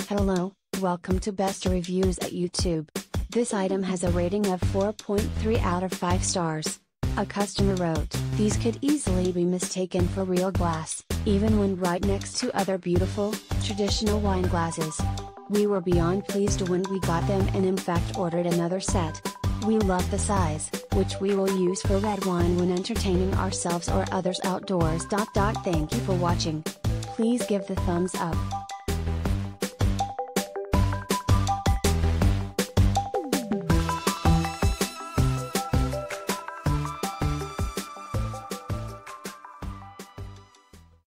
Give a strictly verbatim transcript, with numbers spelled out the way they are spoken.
Hello, welcome to Best Reviews at YouTube. This item has a rating of four point three out of five stars. A customer wrote, "These could easily be mistaken for real glass, even when right next to other beautiful, traditional wine glasses. We were beyond pleased when we got them and in fact ordered another set. We love the size, which we will use for red wine when entertaining ourselves or others outdoors. Thank you for watching. Please give the thumbs up.